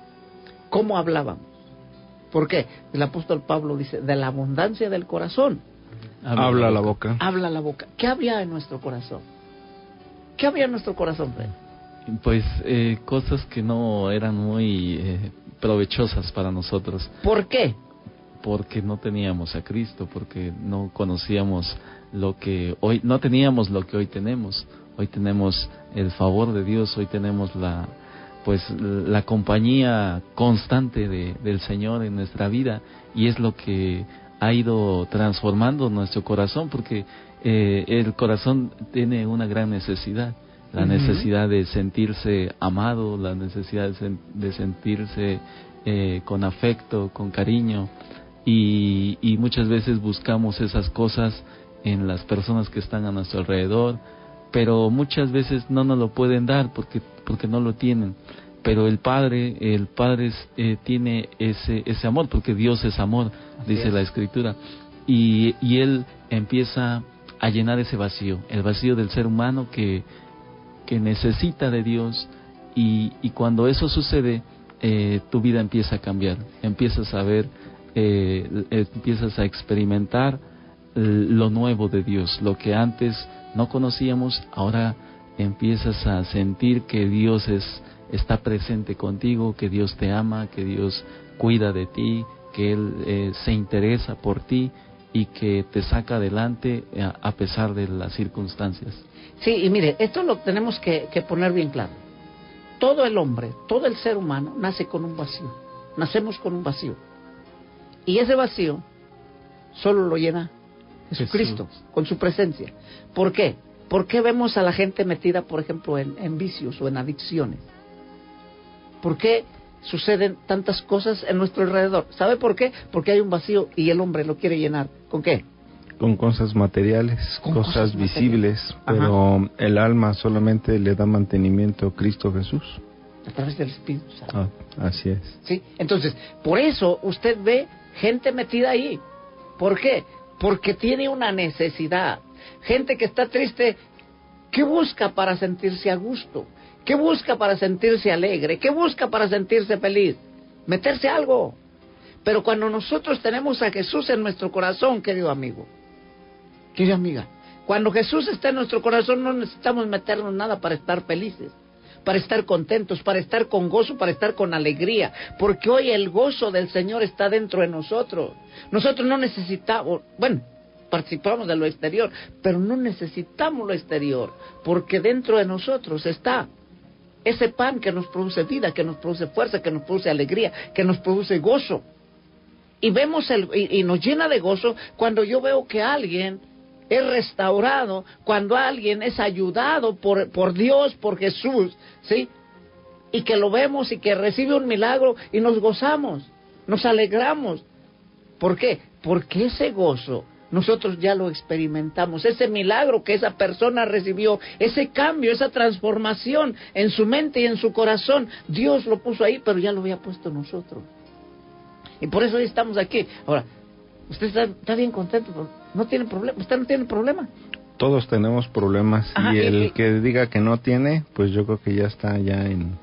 ¿Cómo hablábamos? ¿Por qué? El apóstol Pablo dice, de la abundancia del corazón habla, habla la boca. Habla la boca. ¿Qué había en nuestro corazón? ¿Qué había en nuestro corazón, Fred? Pues eh, cosas que no eran muy eh, provechosas para nosotros. ¿Por qué? Porque no teníamos a Cristo, porque no conocíamos lo que hoy, no teníamos lo que hoy tenemos. Hoy tenemos el favor de Dios, hoy tenemos la pues la compañía constante de, del Señor en nuestra vida, y es lo que ha ido transformando nuestro corazón, porque eh, el corazón tiene una gran necesidad, la uh-huh. necesidad de sentirse amado, la necesidad de, sen- de sentirse eh, con afecto, con cariño, y, y muchas veces buscamos esas cosas en las personas que están a nuestro alrededor, pero muchas veces no nos lo pueden dar porque porque no lo tienen. Pero el Padre, el Padre eh, tiene ese ese amor, porque Dios es amor, Así dice es. La Escritura, y y él empieza a llenar ese vacío, el vacío del ser humano que que necesita de Dios, y y cuando eso sucede, eh, tu vida empieza a cambiar, empiezas a ver, eh, empiezas a experimentar lo nuevo de Dios, lo que antes no conocíamos. Ahora empiezas a sentir que Dios es, está presente contigo, que Dios te ama, que Dios cuida de ti, que Él eh, se interesa por ti y que te saca adelante a, a pesar de las circunstancias. Sí, y mire, esto lo tenemos que, que poner bien claro. Todo el hombre, todo el ser humano nace con un vacío. Nacemos con un vacío. Y ese vacío solo lo llena Jesucristo, Jesús. Con su presencia. ¿Por qué? ¿por qué vemos a la gente metida, por ejemplo, en, en vicios o en adicciones? ¿Por qué suceden tantas cosas en nuestro alrededor? ¿Sabe por qué? Porque hay un vacío y el hombre lo quiere llenar. ¿Con qué? Con cosas materiales, Con cosas, cosas visibles, materiales. pero Ajá. el alma solamente le da mantenimiento a Cristo Jesús. A través del Espíritu Santo. Ah, así es. ¿Sí? Entonces, por eso usted ve gente metida ahí. ¿Por qué? Porque tiene una necesidad. Gente que está triste, ¿qué busca para sentirse a gusto? ¿Qué busca para sentirse alegre? ¿Qué busca para sentirse feliz? Meterse algo. Pero cuando nosotros tenemos a Jesús en nuestro corazón, querido amigo, querida amiga, cuando Jesús está en nuestro corazón no necesitamos meternos nada para estar felices, para estar contentos, para estar con gozo, para estar con alegría, porque hoy el gozo del Señor está dentro de nosotros. Nosotros no necesitamos, bueno, participamos de lo exterior, pero no necesitamos lo exterior, porque dentro de nosotros está ese pan que nos produce vida, que nos produce fuerza, que nos produce alegría, que nos produce gozo. Y vemos el, y, y nos llena de gozo cuando yo veo que alguien es restaurado, cuando alguien es ayudado por, por Dios, por Jesús, ¿sí? Y que lo vemos y que recibe un milagro y nos gozamos, nos alegramos. ¿Por qué? Porque ese gozo nosotros ya lo experimentamos, ese milagro que esa persona recibió, ese cambio, esa transformación en su mente y en su corazón, Dios lo puso ahí, pero ya lo había puesto en nosotros. Y por eso hoy estamos aquí. Ahora, usted está, está bien contento, no tiene problema, usted no tiene problema. Todos tenemos problemas. Ajá, y el y, que diga que no tiene, pues yo creo que ya está ya en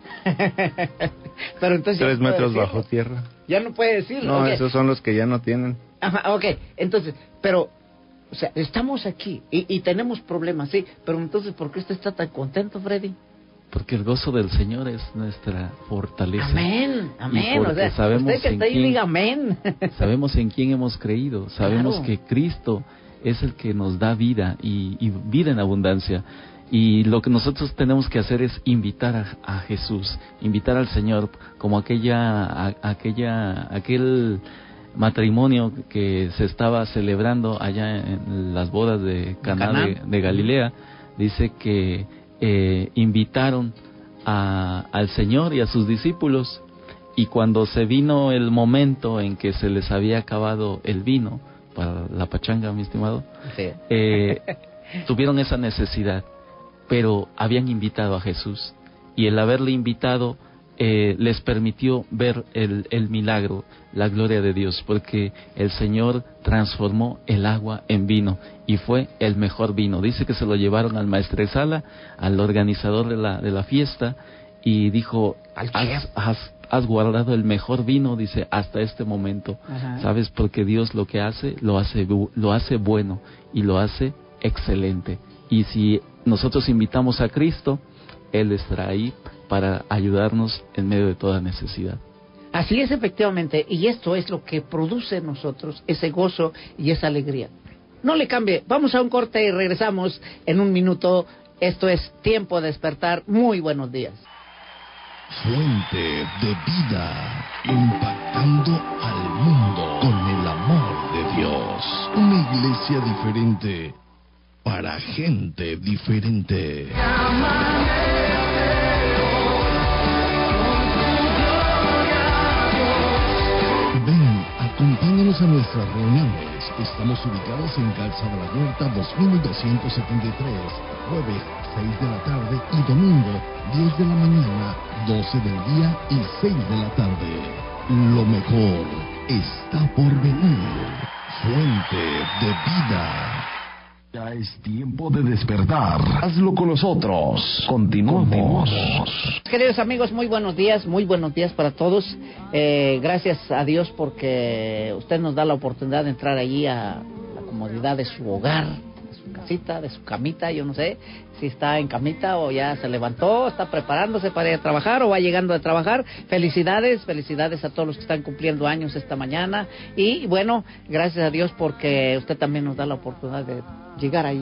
pero entonces tres no metros decirlo. bajo tierra. Ya no puede decirlo. No, okay. Esos son los que ya no tienen. Ajá, ok, entonces, pero, o sea, estamos aquí y, y tenemos problemas, sí, pero entonces, ¿por qué usted está tan contento, Freddy? Porque el gozo del Señor es nuestra fortaleza. Amén, amén. O sea, sabemos usted que está ahí quién, diga amén. Sabemos en quién hemos creído. Sabemos Claro. que Cristo es el que nos da vida y, y vida en abundancia. Y lo que nosotros tenemos que hacer es invitar a, a Jesús, invitar al Señor, como aquella, a, aquella, aquel matrimonio que se estaba celebrando allá en las bodas de Caná, Caná. de, de Galilea. Dice que Eh, invitaron a, al Señor y a sus discípulos, y cuando se vino el momento en que se les había acabado el vino para la pachanga, mi estimado, Sí. eh, tuvieron esa necesidad, pero habían invitado a Jesús, y el haberle invitado eh, les permitió ver el, el milagro, la gloria de Dios, porque el Señor transformó el agua en vino, y fue el mejor vino. Dice que se lo llevaron al maestresala, al organizador de la, de la fiesta, y dijo, has, has, has guardado el mejor vino, dice, hasta este momento. Ajá. ¿Sabes? Porque Dios lo que hace, lo hace, lo hace bueno, y lo hace excelente. Y si nosotros invitamos a Cristo, Él estará ahí para ayudarnos en medio de toda necesidad. Así es, efectivamente, y esto es lo que produce en nosotros ese gozo y esa alegría. No le cambie, vamos a un corte y regresamos en un minuto. Esto es Tiempo de Despertar. Muy buenos días. Fuente de vida, impactando al mundo con el amor de Dios. Una iglesia diferente para gente diferente. Ven, acompáñanos a nuestras reuniones. Estamos ubicados en Calzada La Huerta dos mil doscientos setenta y tres, jueves seis de la tarde y domingo diez de la mañana, doce del día y seis de la tarde. Lo mejor está por venir. Fuente de vida. Ya es tiempo de despertar. Hazlo con nosotros. Continuamos. Queridos amigos, muy buenos días, muy buenos días para todos. Eh, gracias a Dios porque usted nos da la oportunidad de entrar allí a la comodidad de su hogar, de su casita, de su camita, yo no sé si está en camita o ya se levantó, está preparándose para ir a trabajar o va llegando a trabajar. Felicidades, felicidades a todos los que están cumpliendo años esta mañana. Y bueno, gracias a Dios porque usted también nos da la oportunidad de llegar ahí a,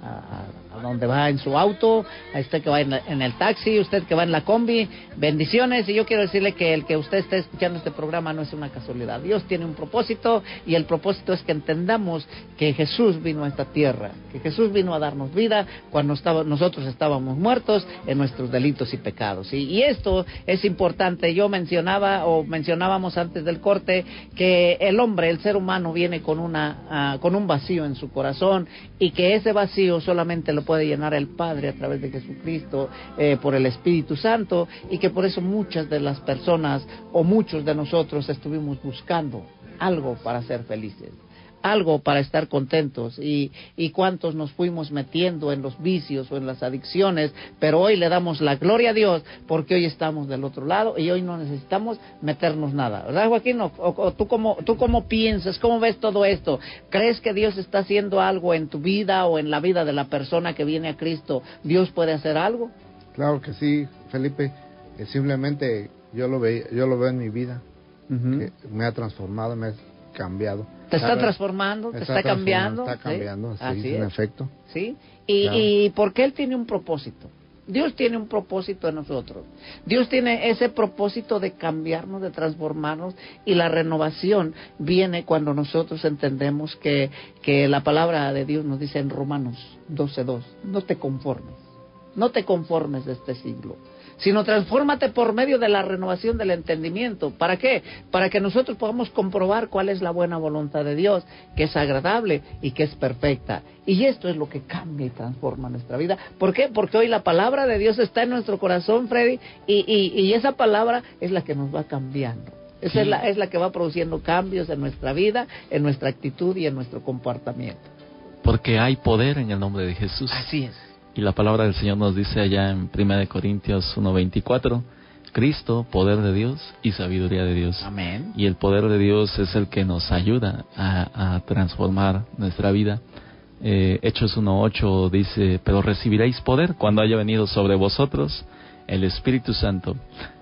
a, a donde va en su auto, a usted que va en, en el taxi, usted que va en la combi, bendiciones. Y yo quiero decirle que el que usted esté escuchando este programa no es una casualidad. Dios tiene un propósito, y el propósito es que entendamos que Jesús vino a esta tierra, que Jesús vino a darnos vida cuando estaba, nosotros estábamos muertos en nuestros delitos y pecados. Y, y esto es importante. Yo mencionaba o mencionábamos antes del corte que el hombre, el ser humano, viene con una uh, con un vacío en su corazón, y que ese vacío solamente lo puede llenar el Padre a través de Jesucristo, eh, por el Espíritu Santo, y que por eso muchas de las personas o muchos de nosotros estuvimos buscando algo para ser felices, algo para estar contentos, y, y cuántos nos fuimos metiendo en los vicios o en las adicciones, pero hoy le damos la gloria a Dios porque hoy estamos del otro lado y hoy no necesitamos meternos nada, ¿verdad, Joaquín? O, o, o tú cómo, tú cómo piensas, cómo ves todo esto. ¿Crees que Dios está haciendo algo en tu vida o en la vida de la persona que viene a Cristo? ¿Dios puede hacer algo? Claro que sí, Felipe. Eh, simplemente yo lo veo, yo lo veo en mi vida, uh-huh. que me ha transformado, me ha cambiado. Te está transformando, te está, está cambiando. Está cambiando, ¿sí? sí, en efecto. Sí, y, claro. y porque Él tiene un propósito. Dios tiene un propósito en nosotros. Dios tiene ese propósito de cambiarnos, de transformarnos, y la renovación viene cuando nosotros entendemos que, que la palabra de Dios nos dice en Romanos doce dos, no te conformes, no te conformes de este siglo, sino transfórmate por medio de la renovación del entendimiento. ¿Para qué? Para que nosotros podamos comprobar cuál es la buena voluntad de Dios, que es agradable y que es perfecta. Y esto es lo que cambia y transforma nuestra vida. ¿Por qué? Porque hoy la palabra de Dios está en nuestro corazón, Freddy, y, y, y esa palabra es la que nos va cambiando. Esa sí. es, la, es la que va produciendo cambios en nuestra vida, en nuestra actitud y en nuestro comportamiento. Porque hay poder en el nombre de Jesús. Así es. Y la palabra del Señor nos dice allá en primera de Corintios uno veinticuatro, Cristo, poder de Dios y sabiduría de Dios. Amén. Y el poder de Dios es el que nos ayuda a, a transformar nuestra vida. Eh, Hechos uno ocho dice, pero recibiréis poder cuando haya venido sobre vosotros el Espíritu Santo.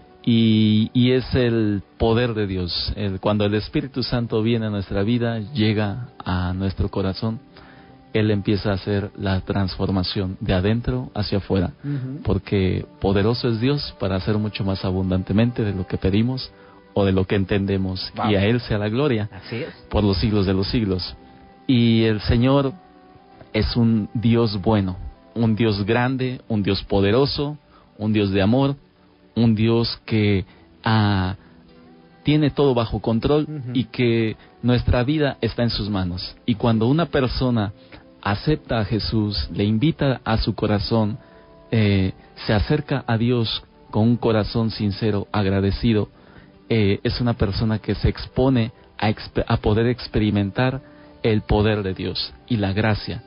Y, y es el poder de Dios. El, cuando el Espíritu Santo viene a nuestra vida, llega a nuestro corazón, Él empieza a hacer la transformación de adentro hacia afuera, uh-huh. porque poderoso es Dios para hacer mucho más abundantemente de lo que pedimos o de lo que entendemos. Wow. Y a Él sea la gloria. Así es. Por los siglos de los siglos. Y el Señor es un Dios bueno, un Dios grande, un Dios poderoso, un Dios de amor, un Dios que ah, tiene todo bajo control, uh-huh. y que nuestra vida está en sus manos. Y cuando una persona acepta a Jesús, le invita a su corazón, eh, se acerca a Dios con un corazón sincero, agradecido, eh, es una persona que se expone a, exp- a poder experimentar el poder de Dios y la gracia.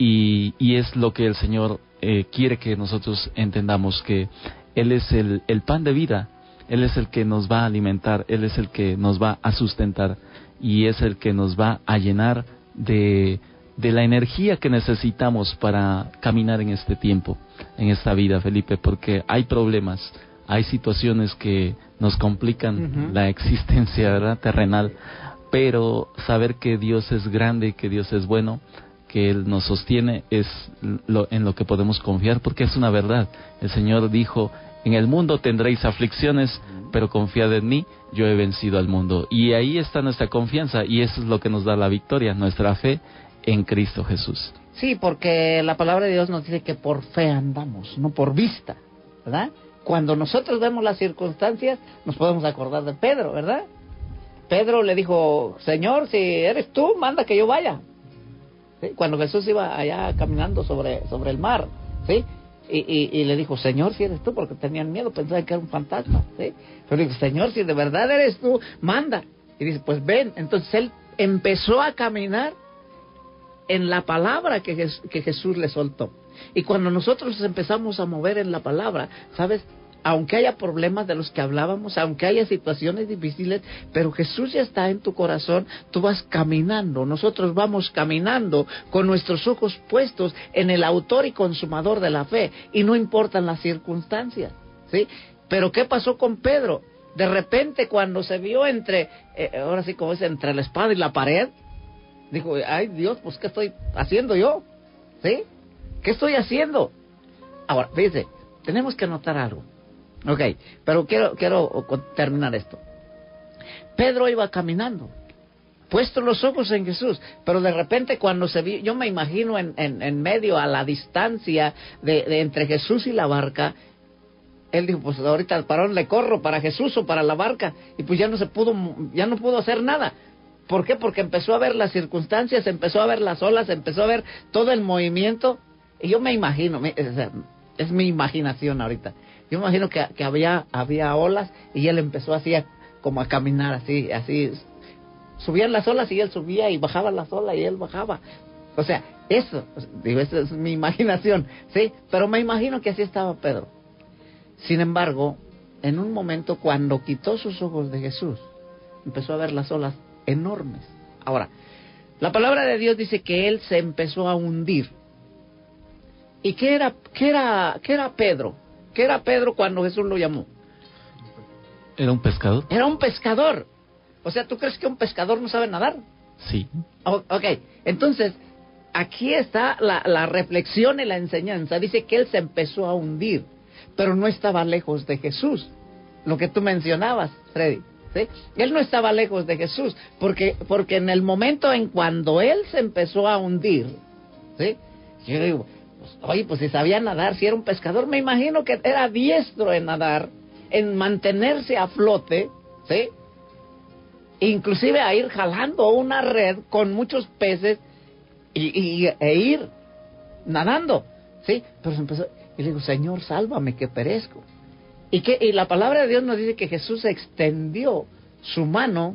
Y, y es lo que el Señor eh, quiere que nosotros entendamos, que Él es el, el pan de vida, Él es el que nos va a alimentar, Él es el que nos va a sustentar, y es el que nos va a llenar de... de la energía que necesitamos para caminar en este tiempo, en esta vida, Felipe, porque hay problemas, hay situaciones que nos complican uh-huh. la existencia, ¿verdad?, terrenal, pero saber que Dios es grande, que Dios es bueno, que Él nos sostiene, es lo, en lo que podemos confiar, porque es una verdad. El Señor dijo, en el mundo tendréis aflicciones, pero confiad en mí, yo he vencido al mundo. Y ahí está nuestra confianza, y eso es lo que nos da la victoria, nuestra fe en Cristo Jesús. Sí, porque la palabra de Dios nos dice que por fe andamos, no por vista, ¿verdad? Cuando nosotros vemos las circunstancias, nos podemos acordar de Pedro, ¿verdad? Pedro le dijo, Señor, si eres tú, manda que yo vaya. ¿Sí? Cuando Jesús iba allá caminando sobre, sobre el mar, ¿sí? Y, y, y le dijo, Señor, si eres tú, porque tenían miedo, pensaban que era un fantasma, ¿sí? Pero dijo, Señor, si de verdad eres tú, manda. Y dice, pues ven. Entonces él empezó a caminar en la palabra que, Jes- que Jesús le soltó. Y cuando nosotros empezamos a mover en la palabra, ¿sabes? Aunque haya problemas de los que hablábamos, aunque haya situaciones difíciles, pero Jesús ya está en tu corazón, tú vas caminando, nosotros vamos caminando con nuestros ojos puestos en el autor y consumador de la fe, y no importan las circunstancias, ¿sí? Pero ¿qué pasó con Pedro? De repente, cuando se vio entre, eh, ahora sí como es, entre la espada y la pared, dijo, ay Dios, pues ¿qué estoy haciendo yo? ¿Sí? ¿Qué estoy haciendo? Ahora, fíjense, tenemos que notar algo. Ok, pero quiero, quiero terminar esto. Pedro iba caminando, puesto los ojos en Jesús, pero de repente cuando se vio, yo me imagino en, en, en medio, a la distancia de, de entre Jesús y la barca, él dijo, pues ahorita para dónde le corro, para Jesús o para la barca, y pues ya no se pudo, ya no pudo hacer nada. ¿Por qué? Porque empezó a ver las circunstancias, empezó a ver las olas, empezó a ver todo el movimiento, y yo me imagino, es, es mi imaginación ahorita, yo me imagino que, que había, había olas, y él empezó así a, como a caminar así, así, subían las olas y él subía, y bajaban las olas y él bajaba. O sea, eso, digo, esa es mi imaginación, ¿sí? Pero me imagino que así estaba Pedro. Sin embargo, en un momento cuando quitó sus ojos de Jesús, empezó a ver las olas enormes. Ahora, la palabra de Dios dice que él se empezó a hundir. ¿Y qué era, qué era, qué era Pedro? ¿Qué era Pedro cuando Jesús lo llamó? ¿Era un pescador? Era un pescador. O sea, ¿tú crees que un pescador no sabe nadar? Sí. O, ok, entonces, aquí está la, la reflexión y la enseñanza. Dice que él se empezó a hundir, pero no estaba lejos de Jesús. Lo que tú mencionabas, Freddy, ¿sí? Él no estaba lejos de Jesús, porque, porque en el momento en cuando él se empezó a hundir, ¿sí? Yo digo, pues, oye, pues si sabía nadar, si era un pescador, me imagino que era diestro en nadar, en mantenerse a flote, ¿sí? Inclusive a ir jalando una red con muchos peces y, y, e ir nadando, ¿sí? Pero se empezó, y le digo, Señor, sálvame que perezco. Y, que, y la palabra de Dios nos dice que Jesús extendió su mano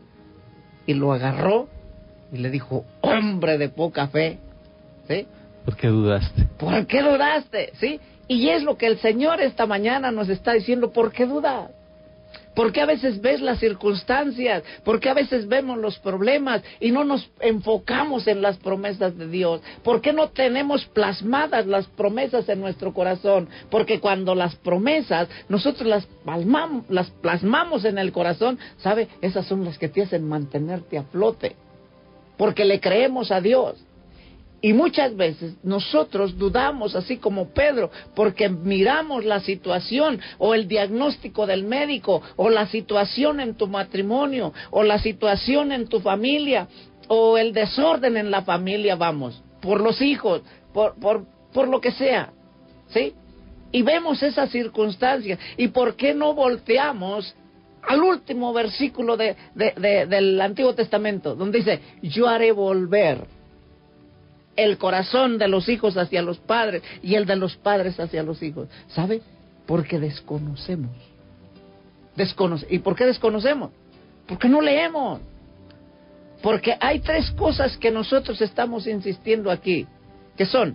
y lo agarró y le dijo, hombre de poca fe, ¿sí? ¿Por qué dudaste? ¿Por qué dudaste? ¿Sí? Y es lo que el Señor esta mañana nos está diciendo, ¿por qué dudas? ¿Por qué a veces ves las circunstancias? ¿Por qué a veces vemos los problemas y no nos enfocamos en las promesas de Dios? ¿Por qué no tenemos plasmadas las promesas en nuestro corazón? Porque cuando las promesas nosotros las plasmamos, las plasmamos en el corazón, ¿sabe? Esas son las que te hacen mantenerte a flote. Porque le creemos a Dios. Y muchas veces nosotros dudamos, así como Pedro, porque miramos la situación o el diagnóstico del médico, o la situación en tu matrimonio, o la situación en tu familia, o el desorden en la familia, vamos, por los hijos, por, por, por lo que sea, ¿sí? Y vemos esas circunstancias. ¿Y por qué no volteamos al último versículo de, de, de, del Antiguo Testamento, donde dice, yo haré volver el corazón de los hijos hacia los padres y el de los padres hacia los hijos? ¿Sabe? Porque desconocemos. Desconoce. ¿Y por qué desconocemos? Porque no leemos. Porque hay tres cosas que nosotros estamos insistiendo aquí, que son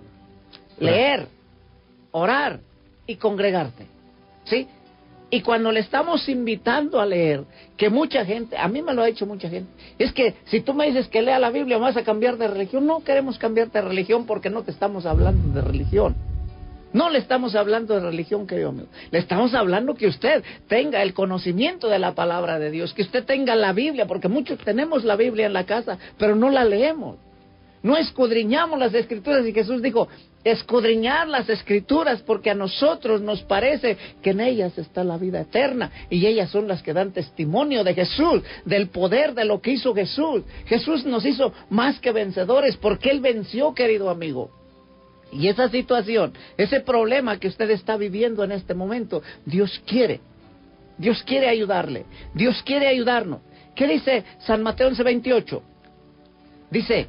leer, orar y congregarte. ¿Sí? Y cuando le estamos invitando a leer, que mucha gente, a mí me lo ha dicho mucha gente, es que si tú me dices que lea la Biblia vas a cambiar de religión. No queremos cambiarte de religión porque no te estamos hablando de religión. No le estamos hablando de religión, querido amigo. Le estamos hablando que usted tenga el conocimiento de la palabra de Dios, que usted tenga la Biblia, porque muchos tenemos la Biblia en la casa, pero no la leemos. No escudriñamos las Escrituras, y Jesús dijo, escudriñar las Escrituras, porque a nosotros nos parece que en ellas está la vida eterna, y ellas son las que dan testimonio de Jesús, del poder de lo que hizo Jesús. Jesús nos hizo más que vencedores, porque Él venció, querido amigo. Y esa situación, ese problema que usted está viviendo en este momento, Dios quiere, Dios quiere ayudarle, Dios quiere ayudarnos. ¿Qué dice San Mateo once veintiocho? Dice,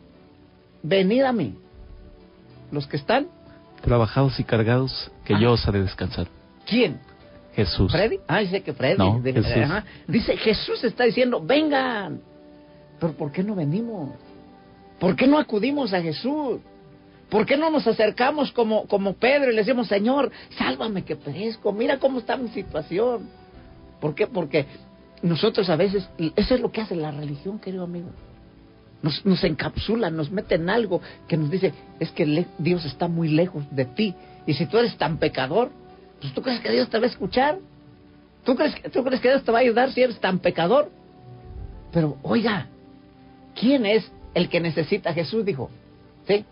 venid a mí, los que están trabajados y cargados, que ah. yo os haré descansar. ¿Quién? Jesús. ¿Freddy? Ah, dice que Freddy. No, de, Jesús. Ajá. Dice, Jesús está diciendo, vengan. Pero ¿por qué no venimos? ¿Por qué no acudimos a Jesús? ¿Por qué no nos acercamos como, como Pedro y le decimos, Señor, sálvame que perezco, mira cómo está mi situación? ¿Por qué? Porque nosotros a veces, eso es lo que hace la religión, querido amigo. Nos, nos encapsula, nos mete en algo que nos dice, es que le, Dios está muy lejos de ti. Y si tú eres tan pecador, pues ¿tú crees que Dios te va a escuchar? ¿Tú crees, ¿Tú crees que Dios te va a ayudar si eres tan pecador? Pero, oiga, ¿quién es el que necesita a Jesús? Dijo, ¿sí?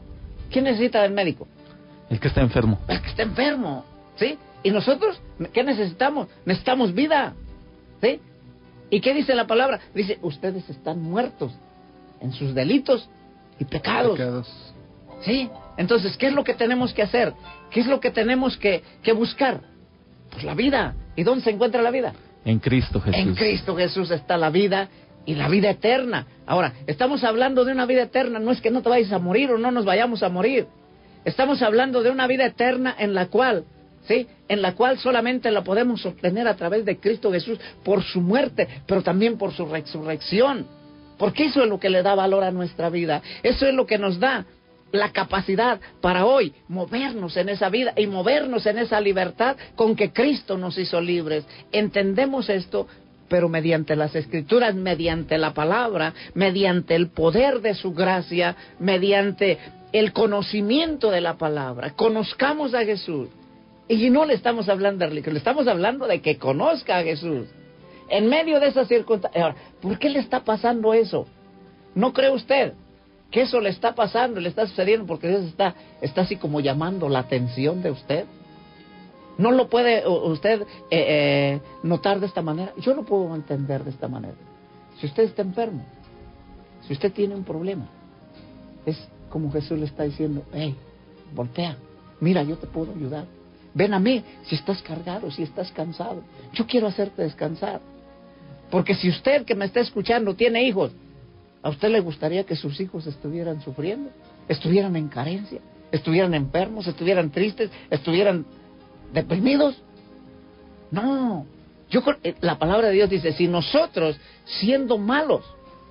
¿Quién necesita del médico? El que está enfermo. El que está enfermo, ¿sí? Y nosotros, ¿qué necesitamos? Necesitamos vida, ¿sí? ¿Y qué dice la palabra? Dice, ustedes están muertos en sus delitos y pecados. Pecados. ¿Sí? Entonces, ¿qué es lo que tenemos que hacer? ¿Qué es lo que tenemos que, que buscar? Pues la vida. ¿Y dónde se encuentra la vida? En Cristo Jesús. En Cristo Jesús está la vida y la vida eterna. Ahora, estamos hablando de una vida eterna, no es que no te vayas a morir o no nos vayamos a morir. Estamos hablando de una vida eterna en la cual, ¿sí? En la cual solamente la podemos obtener a través de Cristo Jesús por su muerte, pero también por su resurrección. Porque eso es lo que le da valor a nuestra vida. Eso es lo que nos da la capacidad para hoy movernos en esa vida y movernos en esa libertad con que Cristo nos hizo libres. Entendemos esto, pero mediante las Escrituras, mediante la palabra, mediante el poder de su gracia, mediante el conocimiento de la palabra. Conozcamos a Jesús. Y no le estamos hablando de religión, le estamos hablando de que conozca a Jesús. En medio de esas circunstancias. Ahora, ¿por qué le está pasando eso? ¿No cree usted que eso le está pasando, le está sucediendo porque Dios está, está así como llamando la atención de usted? ¿No lo puede usted eh, eh, notar de esta manera? Yo lo puedo entender de esta manera. Si usted está enfermo, si usted tiene un problema, es como Jesús le está diciendo, hey, voltea, mira, yo te puedo ayudar. Ven a mí si estás cargado, si estás cansado. Yo quiero hacerte descansar. Porque si usted que me está escuchando tiene hijos, ¿a usted le gustaría que sus hijos estuvieran sufriendo? ¿Estuvieran en carencia? ¿Estuvieran enfermos? ¿Estuvieran tristes? ¿Estuvieran deprimidos? No. Yo, la palabra de Dios dice, si nosotros, siendo malos,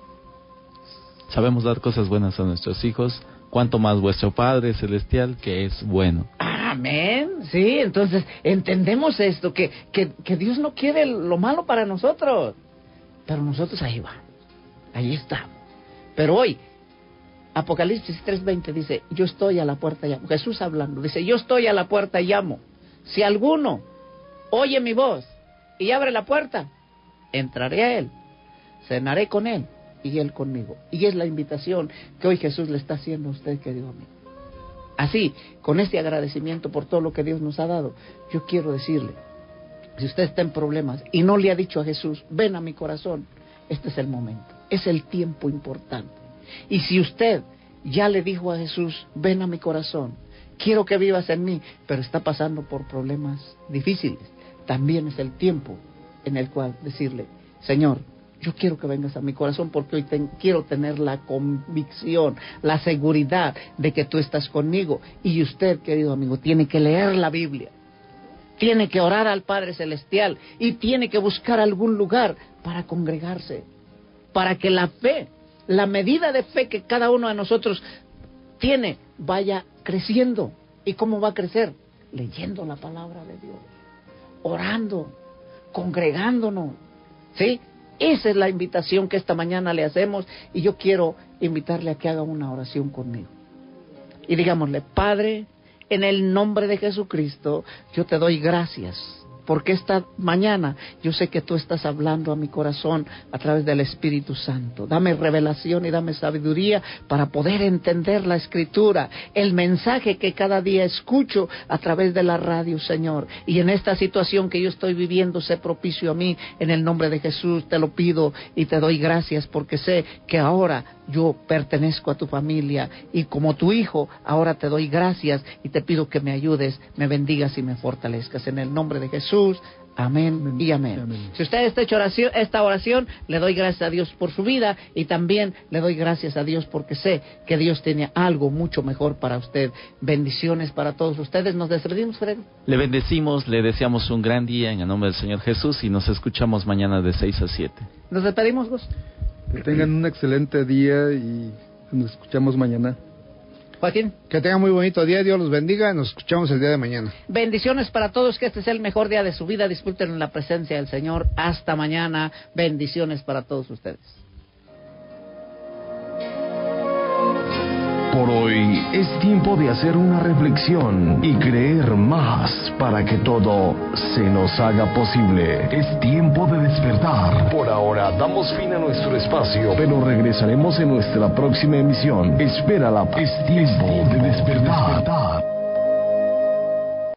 sabemos dar cosas buenas a nuestros hijos, cuánto más vuestro Padre Celestial, que es bueno. Amén. Sí, entonces entendemos esto, que, que, que Dios no quiere lo malo para nosotros. Pero nosotros ahí vamos. Ahí estamos. Pero hoy, Apocalipsis tres veinte dice, yo estoy a la puerta y llamo. Jesús hablando, dice, yo estoy a la puerta y llamo. Si alguno oye mi voz y abre la puerta, entraré a él, cenaré con él y él conmigo. Y es la invitación que hoy Jesús le está haciendo a usted, querido amigo. Así, con este agradecimiento por todo lo que Dios nos ha dado, yo quiero decirle, si usted está en problemas y no le ha dicho a Jesús, ven a mi corazón, este es el momento, es el tiempo importante. Y si usted ya le dijo a Jesús, ven a mi corazón, quiero que vivas en mí, pero está pasando por problemas difíciles, también es el tiempo en el cual decirle, Señor, yo quiero que vengas a mi corazón porque hoy ten, quiero tener la convicción, la seguridad de que tú estás conmigo. Y usted, querido amigo, tiene que leer la Biblia, tiene que orar al Padre Celestial y tiene que buscar algún lugar para congregarse, para que la fe, la medida de fe que cada uno de nosotros tiene, vaya creciendo. ¿Y cómo va a crecer? Leyendo la palabra de Dios, orando, congregándonos, ¿sí? Esa es la invitación que esta mañana le hacemos y yo quiero invitarle a que haga una oración conmigo. Y digámosle, Padre, en el nombre de Jesucristo, yo te doy gracias. Porque esta mañana yo sé que tú estás hablando a mi corazón a través del Espíritu Santo. Dame revelación y dame sabiduría para poder entender la Escritura, el mensaje que cada día escucho a través de la radio, Señor. Y en esta situación que yo estoy viviendo, sé propicio a mí. En el nombre de Jesús te lo pido y te doy gracias porque sé que ahora yo pertenezco a tu familia y como tu hijo, ahora te doy gracias y te pido que me ayudes, me bendigas y me fortalezcas. En el nombre de Jesús. Amén, amén y amén. amén. Si usted está hecho oración, esta oración, le doy gracias a Dios por su vida y también le doy gracias a Dios porque sé que Dios tiene algo mucho mejor para usted. Bendiciones para todos ustedes. Nos despedimos, Fred. Le bendecimos, le deseamos un gran día en el nombre del Señor Jesús y nos escuchamos mañana de seis a siete. Nos despedimos, Gus. Que tengan un excelente día y nos escuchamos mañana. Joaquín. Que tengan muy bonito día, Dios los bendiga, nos escuchamos el día de mañana. Bendiciones para todos, que este sea el mejor día de su vida, disfruten en la presencia del Señor, hasta mañana, bendiciones para todos ustedes. Por hoy es tiempo de hacer una reflexión y creer más para que todo se nos haga posible. Es tiempo de despertar. Por ahora damos fin a nuestro espacio, pero regresaremos en nuestra próxima emisión. Espérala. Es tiempo de despertar.